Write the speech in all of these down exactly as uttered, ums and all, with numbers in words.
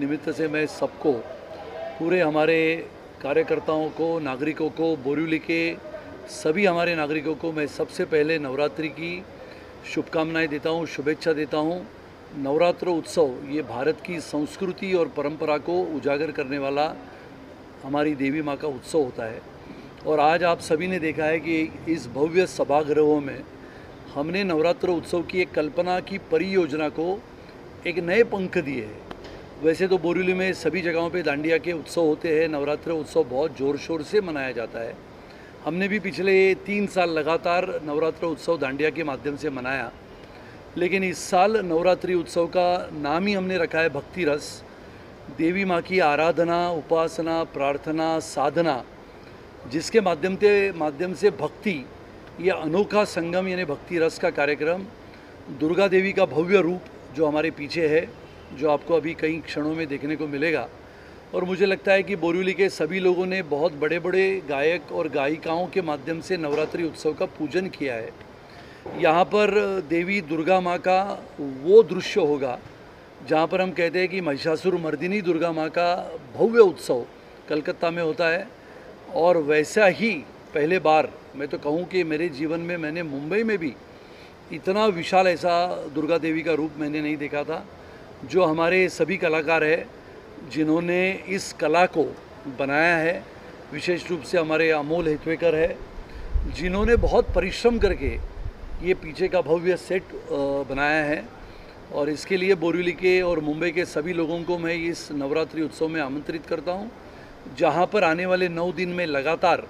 निमित्त से मैं सबको, पूरे हमारे कार्यकर्ताओं को, नागरिकों को, बोरिवली के सभी हमारे नागरिकों को मैं सबसे पहले नवरात्रि की शुभकामनाएं देता हूं, शुभेच्छा देता हूं। नवरात्र उत्सव ये भारत की संस्कृति और परंपरा को उजागर करने वाला हमारी देवी माँ का उत्सव होता है। और आज आप सभी ने देखा है कि इस भव्य सभागृहों में हमने नवरात्र उत्सव की एक कल्पना की परियोजना को एक नए पंख दिए हैं। वैसे तो बोरिवली में सभी जगहों पे दांडिया के उत्सव होते हैं, नवरात्र उत्सव बहुत ज़ोर शोर से मनाया जाता है। हमने भी पिछले तीन साल लगातार नवरात्र उत्सव दांडिया के माध्यम से मनाया, लेकिन इस साल नवरात्रि उत्सव का नाम ही हमने रखा है भक्ति रस। देवी माँ की आराधना, उपासना, प्रार्थना, साधना, जिसके माध्यम से माध्यम से भक्ति, यह अनोखा संगम यानी भक्ति रस का कार्यक्रम, दुर्गा देवी का भव्य रूप जो हमारे पीछे है, जो आपको अभी कई क्षणों में देखने को मिलेगा। और मुझे लगता है कि बोरिवली के सभी लोगों ने बहुत बड़े बड़े गायक और गायिकाओं के माध्यम से नवरात्रि उत्सव का पूजन किया है। यहाँ पर देवी दुर्गा माँ का वो दृश्य होगा जहाँ पर हम कहते हैं कि महिषासुर मर्दिनी दुर्गा माँ का भव्य उत्सव कलकत्ता में होता है। और वैसा ही पहले बार मैं तो कहूँ कि मेरे जीवन में मैंने मुंबई में भी इतना विशाल ऐसा दुर्गा देवी का रूप मैंने नहीं देखा था। जो हमारे सभी कलाकार हैं जिन्होंने इस कला को बनाया है, विशेष रूप से हमारे अमोल हेतवेकर है, जिन्होंने बहुत परिश्रम करके ये पीछे का भव्य सेट बनाया है। और इसके लिए बोरिवली के और मुंबई के सभी लोगों को मैं इस नवरात्रि उत्सव में आमंत्रित करता हूँ, जहाँ पर आने वाले नौ दिन में लगातार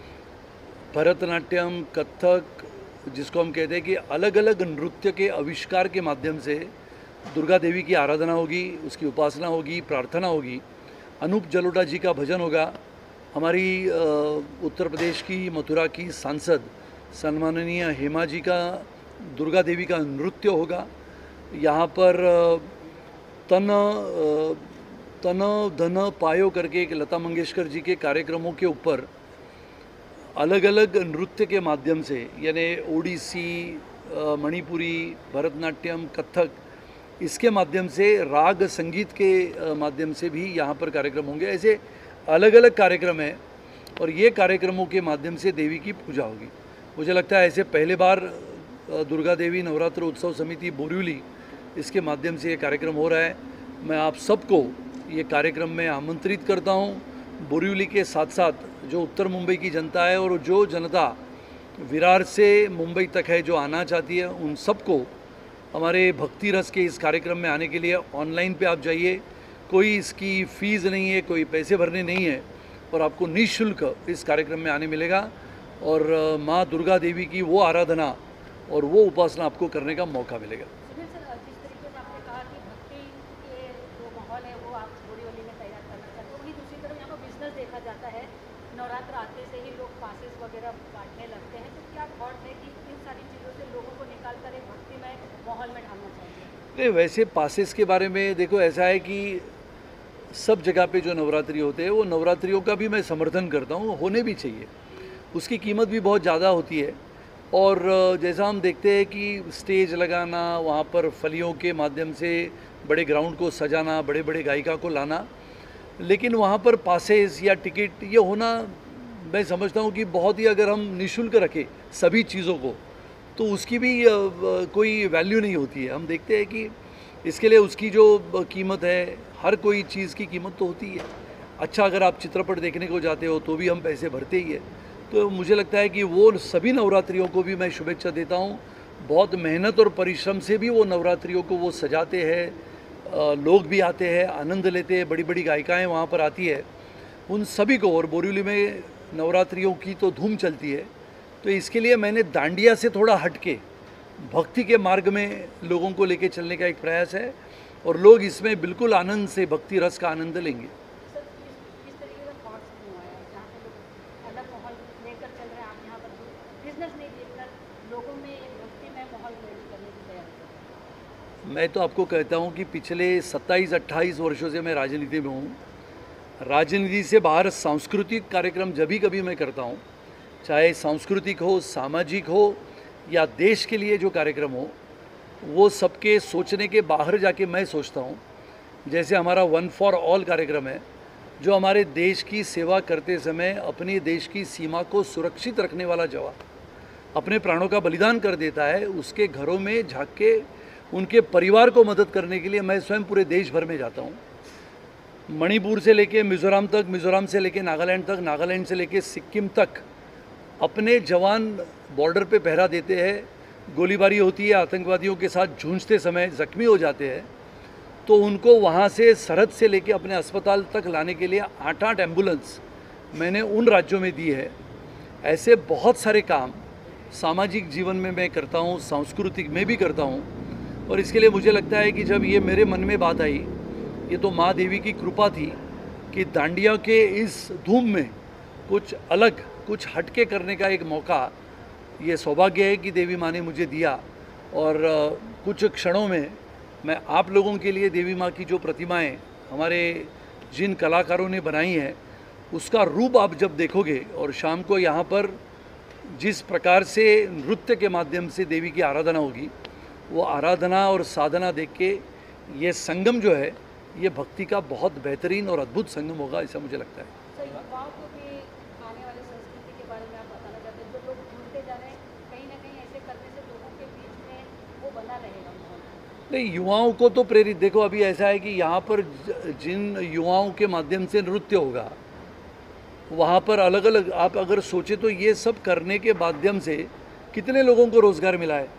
भरतनाट्यम, कथक, जिसको हम कहते हैं कि अलग अलग नृत्य के आविष्कार के माध्यम से दुर्गा देवी की आराधना होगी, उसकी उपासना होगी, प्रार्थना होगी। अनूप जलोटा जी का भजन होगा। हमारी उत्तर प्रदेश की मथुरा की सांसद सम्माननीय हेमा जी का दुर्गा देवी का नृत्य होगा। यहाँ पर तन तन धन पायो करके एक लता मंगेशकर जी के कार्यक्रमों के ऊपर अलग अलग नृत्य के माध्यम से, यानी ओडिसी, मणिपुरी, भरतनाट्यम, कथक, इसके माध्यम से राग संगीत के माध्यम से भी यहाँ पर कार्यक्रम होंगे। ऐसे अलग अलग कार्यक्रम हैं और ये कार्यक्रमों के माध्यम से देवी की पूजा होगी। मुझे लगता है ऐसे पहले बार दुर्गा देवी नवरात्र उत्सव समिति बोरिवली, इसके माध्यम से ये कार्यक्रम हो रहा है। मैं आप सबको ये कार्यक्रम में आमंत्रित करता हूँ। बोरिवली के साथ साथ जो उत्तर मुंबई की जनता है और जो जनता विरार से मुंबई तक है जो आना चाहती है, उन सबको हमारे भक्ति रस के इस कार्यक्रम में आने के लिए ऑनलाइन पे आप जाइए। कोई इसकी फ़ीस नहीं है, कोई पैसे भरने नहीं है और आपको निःशुल्क इस कार्यक्रम में आने मिलेगा। और माँ दुर्गा देवी की वो आराधना और वो उपासना आपको करने का मौका मिलेगा। देखा जाता है नवरात्र आते से ही लोग पासेस वगैरह बांटने लगते हैं, तो क्या थॉट है कि इन सारी चीज़ों से लोगों को निकाल कर एक भक्तिमय माहौल में ढालना चाहिए? नहीं, वैसे पासेस के बारे में देखो, ऐसा है कि सब जगह पे जो नवरात्रि होते हैं वो नवरात्रियों का भी मैं समर्थन करता हूँ, होने भी चाहिए। उसकी कीमत भी बहुत ज़्यादा होती है और जैसा हम देखते हैं कि स्टेज लगाना, वहाँ पर फलियों के माध्यम से बड़े ग्राउंड को सजाना, बड़े बड़े गायिका को लाना, लेकिन वहाँ पर पासेस या टिकट ये होना, मैं समझता हूँ कि बहुत ही, अगर हम निःशुल्क रखें सभी चीज़ों को तो उसकी भी कोई वैल्यू नहीं होती है। हम देखते हैं कि इसके लिए उसकी जो कीमत है, हर कोई चीज़ की कीमत तो होती है। अच्छा, अगर आप चित्रपट देखने को जाते हो तो भी हम पैसे भरते ही है। तो मुझे लगता है कि वो सभी नवरात्रियों को भी मैं शुभेच्छा देता हूँ। बहुत मेहनत और परिश्रम से भी वो नवरात्रियों को वो सजाते हैं, लोग भी आते हैं, आनंद लेते हैं, बड़ी बड़ी गायिकाएं वहाँ पर आती है, उन सभी को। और बोरिवली में नवरात्रियों की तो धूम चलती है, तो इसके लिए मैंने दांडिया से थोड़ा हटके भक्ति के मार्ग में लोगों को लेके चलने का एक प्रयास है और लोग इसमें बिल्कुल आनंद से भक्ति रस का आनंद लेंगे। मैं तो आपको कहता हूँ कि पिछले सत्ताईस अट्ठाईस वर्षों से मैं राजनीति में हूँ। राजनीति से बाहर सांस्कृतिक कार्यक्रम जब भी कभी मैं करता हूँ, चाहे सांस्कृतिक हो, सामाजिक हो या देश के लिए जो कार्यक्रम हो, वो सबके सोचने के बाहर जाके मैं सोचता हूँ जैसे हमारा वन फॉर ऑल कार्यक्रम है, जो हमारे देश की सेवा करते समय अपने देश की सीमा को सुरक्षित रखने वाला जवान अपने प्राणों का बलिदान कर देता है, उसके घरों में झांक के उनके परिवार को मदद करने के लिए मैं स्वयं पूरे देश भर में जाता हूँ। मणिपुर से लेके मिज़ोरम तक, मिज़ोरम से लेके नागालैंड तक, नागालैंड से लेके सिक्किम तक अपने जवान बॉर्डर पे पहरा देते हैं। गोलीबारी होती है, आतंकवादियों के साथ जूझते समय जख्मी हो जाते हैं, तो उनको वहाँ से सरहद से लेके अपने अस्पताल तक लाने के लिए आठ आठ एम्बुलेंस मैंने उन राज्यों में दी है। ऐसे बहुत सारे काम सामाजिक जीवन में मैं करता हूँ, सांस्कृतिक में भी करता हूँ। और इसके लिए मुझे लगता है कि जब ये मेरे मन में बात आई, ये तो माँ देवी की कृपा थी कि दांडिया के इस धूम में कुछ अलग, कुछ हटके करने का एक मौका, ये सौभाग्य है कि देवी माँ ने मुझे दिया। और कुछ क्षणों में मैं आप लोगों के लिए देवी माँ की जो प्रतिमाएं हमारे जिन कलाकारों ने बनाई हैं, उसका रूप आप जब देखोगे और शाम को यहाँ पर जिस प्रकार से नृत्य के माध्यम से देवी की आराधना होगी, वो आराधना और साधना देख के ये संगम जो है, ये भक्ति का बहुत बेहतरीन और अद्भुत संगम होगा, ऐसा मुझे लगता है। सर, युवाओं को भी आने वाली संस्कृति के बारे में आप बताना चाहते हैं? जो लोग भूलते जा रहे हैं, कहीं ना कहीं ऐसे करने से लोगों के बीच में वो बना रहेगा माहौल। नहीं, युवाओं को तो प्रेरित, देखो अभी ऐसा है कि यहाँ पर जिन युवाओं के माध्यम से नृत्य होगा, वहाँ पर अलग अलग, आप अगर सोचे तो ये सब करने के माध्यम से कितने लोगों को रोज़गार मिला है।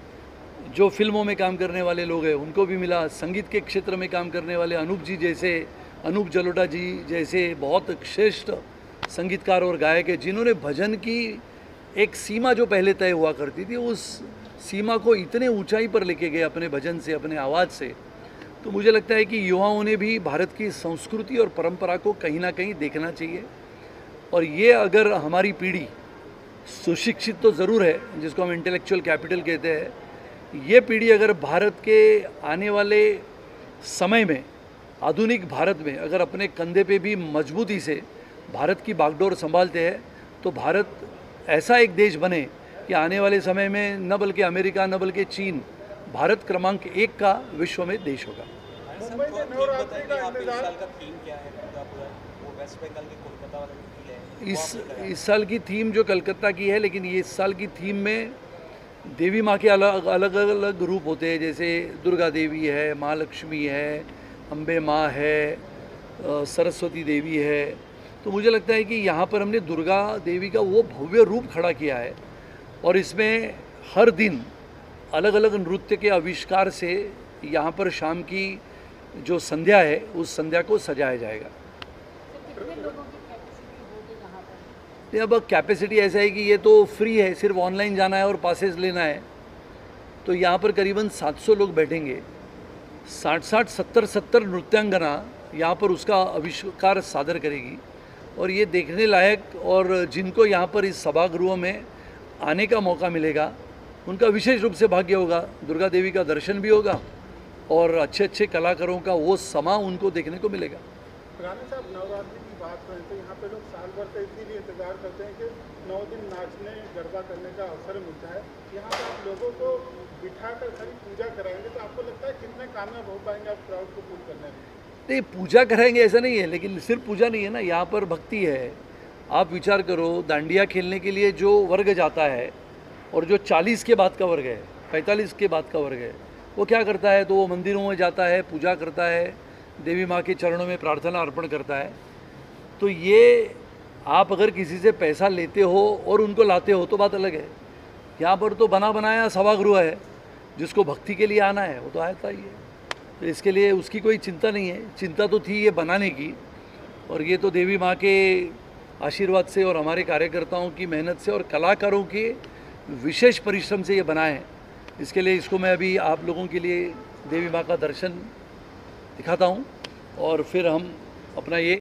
जो फिल्मों में काम करने वाले लोग हैं उनको भी मिला, संगीत के क्षेत्र में काम करने वाले अनूप जी जैसे, अनूप जलोटा जी जैसे बहुत श्रेष्ठ संगीतकार और गायक है, जिन्होंने भजन की एक सीमा जो पहले तय हुआ करती थी, उस सीमा को इतने ऊंचाई पर लेके गए अपने भजन से, अपने आवाज़ से। तो मुझे लगता है कि युवाओं ने भी भारत की संस्कृति और परंपरा को कहीं ना कहीं देखना चाहिए। और ये अगर हमारी पीढ़ी सुशिक्षित तो ज़रूर है, जिसको हम इंटेलेक्चुअल कैपिटल कहते हैं, ये पीढ़ी अगर भारत के आने वाले समय में, आधुनिक भारत में अगर अपने कंधे पे भी मजबूती से भारत की बागडोर संभालते हैं, तो भारत ऐसा एक देश बने कि आने वाले समय में न बल्कि अमेरिका, न बल्कि चीन, भारत क्रमांक एक का विश्व में देश होगा। मुंबई में नवरात्रि का इंतजार का थीम क्या है? पूरा पूरा वो वेस्ट बंगाल के कोलकाता वाला जो फील है, इस इस साल की थीम जो कलकत्ता की है, लेकिन ये इस साल की थीम में देवी माँ के अलग अलग अलग रूप होते हैं। जैसे दुर्गा देवी है, माँ लक्ष्मी है, अम्बे माँ है, सरस्वती देवी है। तो मुझे लगता है कि यहाँ पर हमने दुर्गा देवी का वो भव्य रूप खड़ा किया है, और इसमें हर दिन अलग अलग नृत्य के आविष्कार से यहाँ पर शाम की जो संध्या है, उस संध्या को सजाया जाएगा। कितने लोगों की कैपेसिटी होगी यहाँ पर? ये अब कैपेसिटी ऐसा है कि ये तो फ्री है, सिर्फ ऑनलाइन जाना है और पासेस लेना है। तो यहाँ पर करीबन सात सौ लोग बैठेंगे, साठ साठ सत्तर सत्तर नृत्यांगना यहाँ पर उसका आविष्कार सादर करेगी। और ये देखने लायक, और जिनको यहाँ पर इस सभागृह में आने का मौका मिलेगा, उनका विशेष रूप से भाग्य होगा। दुर्गा देवी का दर्शन भी होगा और अच्छे अच्छे कलाकारों का वो समा उनको देखने को मिलेगा। राणा साहब, नवरात्रि की बात करें तो यहाँ पे लोग साल भर से इसीलिए इंतजार करते हैं कि नौ दिन नाचने, गरबा करने का अवसर मिलता है। यहाँ पे आप लोगों को बिठा कर खाली पूजा कराएंगे, तो आपको लगता है कितने कामयाब हो पाएंगे आप क्राउड को पुल करने में? नहीं, पूजा कराएंगे ऐसा नहीं है, लेकिन सिर्फ पूजा नहीं है ना, यहाँ पर भक्ति है। आप विचार करो, दांडिया खेलने के लिए जो वर्ग जाता है और जो चालीस के बाद का वर्ग है, पैंतालीस के बाद का वर्ग है, वो क्या करता है? तो वो मंदिरों में जाता है, पूजा करता है, देवी माँ के चरणों में प्रार्थना अर्पण करता है। तो ये आप अगर किसी से पैसा लेते हो और उनको लाते हो तो बात अलग है। यहाँ पर तो बना बनाया सभागृह है, जिसको भक्ति के लिए आना है वो तो आता ही है। तो इसके लिए उसकी कोई चिंता नहीं है। चिंता तो थी ये बनाने की, और ये तो देवी माँ के आशीर्वाद से और हमारे कार्यकर्ताओं की मेहनत से और कलाकारों के विशेष परिश्रम से ये बना है। इसके लिए इसको मैं अभी आप लोगों के लिए देवी माँ का दर्शन दिखाता हूँ, और फिर हम अपना ये